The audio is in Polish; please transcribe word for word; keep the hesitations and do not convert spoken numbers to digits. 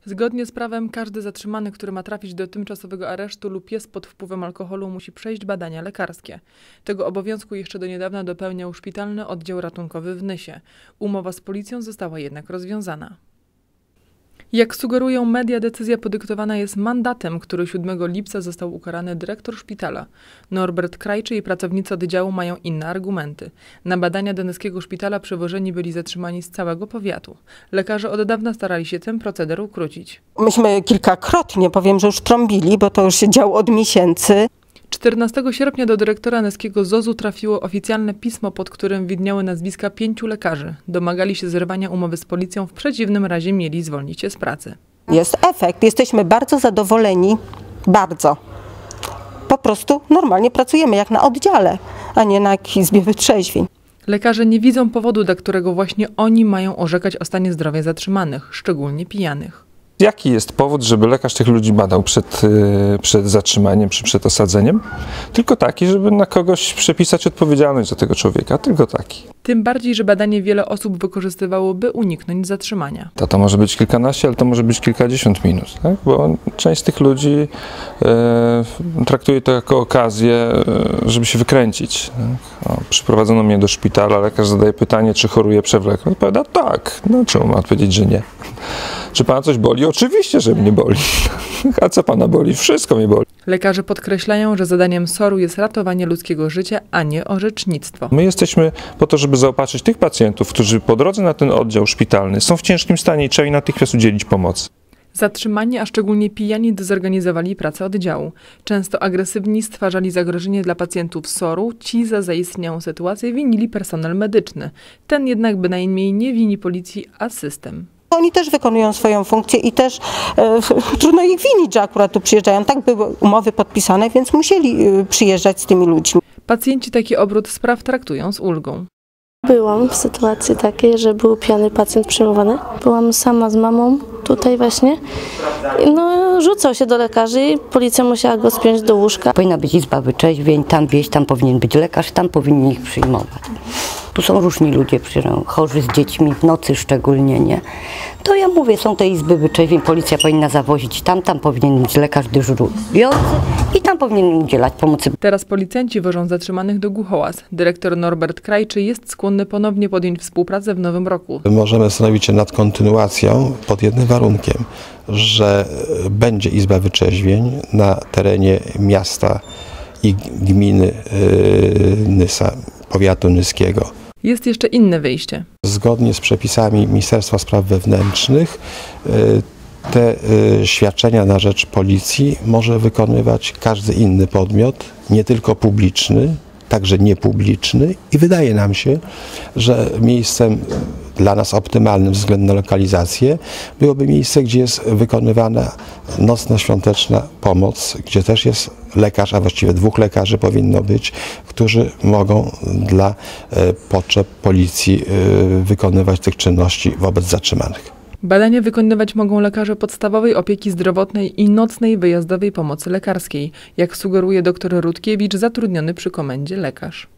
Zgodnie z prawem każdy zatrzymany, który ma trafić do tymczasowego aresztu lub jest pod wpływem alkoholu, musi przejść badania lekarskie. Tego obowiązku jeszcze do niedawna dopełniał szpitalny oddział ratunkowy w Nysie. Umowa z policją została jednak rozwiązana. Jak sugerują media, decyzja podyktowana jest mandatem, który siódmego lipca został ukarany dyrektor szpitala. Norbert Krajczy i pracownicy oddziału mają inne argumenty. Na badania do nyskiego szpitala przewożeni byli zatrzymani z całego powiatu. Lekarze od dawna starali się ten proceder ukrócić. Myśmy kilkakrotnie, powiem, że już trąbili, bo to już się działo od miesięcy. czternastego sierpnia do dyrektora nyskiego zosu trafiło oficjalne pismo, pod którym widniały nazwiska pięciu lekarzy. Domagali się zerwania umowy z policją, w przeciwnym razie mieli zwolnić się z pracy. Jest efekt. Jesteśmy bardzo zadowoleni. Bardzo. Po prostu normalnie pracujemy jak na oddziale, a nie na izbie wytrzeźwień. Lekarze nie widzą powodu, dla którego właśnie oni mają orzekać o stanie zdrowia zatrzymanych, szczególnie pijanych. Jaki jest powód, żeby lekarz tych ludzi badał przed, przed zatrzymaniem czy przed osadzeniem? Tylko taki, żeby na kogoś przepisać odpowiedzialność za tego człowieka. Tylko taki. Tym bardziej, że badanie wiele osób wykorzystywało, by uniknąć zatrzymania. To, to może być kilkanaście, ale to może być kilkadziesiąt minut, tak? Bo część z tych ludzi e, traktuje to jako okazję, e, żeby się wykręcić. Tak? O, przyprowadzono mnie do szpitala, lekarz zadaje pytanie, czy choruje przewlekle. Odpowiada tak. No czemu ma odpowiedzieć, że nie? Czy pana coś boli? Oczywiście, że mnie boli. A co pana boli? Wszystko mnie boli. Lekarze podkreślają, że zadaniem soru jest ratowanie ludzkiego życia, a nie orzecznictwo. My jesteśmy po to, żeby zaopatrzyć tych pacjentów, którzy po drodze na ten oddział szpitalny są w ciężkim stanie i trzeba im natychmiast udzielić pomocy. Zatrzymani, a szczególnie pijani, dezorganizowali pracę oddziału. Często agresywni stwarzali zagrożenie dla pacjentów soru, ci za zaistniałą sytuację winili personel medyczny. Ten jednak bynajmniej nie wini policji, a system. Oni też wykonują swoją funkcję i też e, trudno ich winić, że akurat tu przyjeżdżają. Tak były umowy podpisane, więc musieli e, przyjeżdżać z tymi ludźmi. Pacjenci taki obrót spraw traktują z ulgą. Byłam w sytuacji takiej, że był pijany pacjent przyjmowany. Byłam sama z mamą tutaj właśnie. No, rzucał się do lekarzy i policja musiała go spiąć do łóżka. Powinna być izba wytrzeźwień, tam wieś, tam powinien być lekarz, tam powinni ich przyjmować. Tu są różni ludzie, chorzy z dziećmi, w nocy szczególnie, nie? To ja mówię, są te izby wytrzeźwień, policja powinna zawozić tam, tam powinien być lekarz dyżurujący i tam powinien im udzielać pomocy. Teraz policjanci wożą zatrzymanych do Głuchołaz. Dyrektor Norbert Krajczy jest skłonny ponownie podjąć współpracę w nowym roku. Możemy zastanowić się nad kontynuacją pod jednym warunkiem, że będzie izba wytrzeźwień na terenie miasta i gminy Nysa, powiatu nyskiego. Jest jeszcze inne wyjście. Zgodnie z przepisami Ministerstwa Spraw Wewnętrznych te świadczenia na rzecz policji może wykonywać każdy inny podmiot, nie tylko publiczny, także niepubliczny i wydaje nam się, że miejscem dla nas optymalnym ze względu na lokalizację byłoby miejsce, gdzie jest wykonywana nocna świąteczna pomoc, gdzie też jest lekarz, a właściwie dwóch lekarzy powinno być, którzy mogą dla potrzeb policji wykonywać tych czynności wobec zatrzymanych. Badania wykonywać mogą lekarze podstawowej opieki zdrowotnej i nocnej wyjazdowej pomocy lekarskiej, jak sugeruje dr Rutkiewicz, zatrudniony przy komendzie lekarz.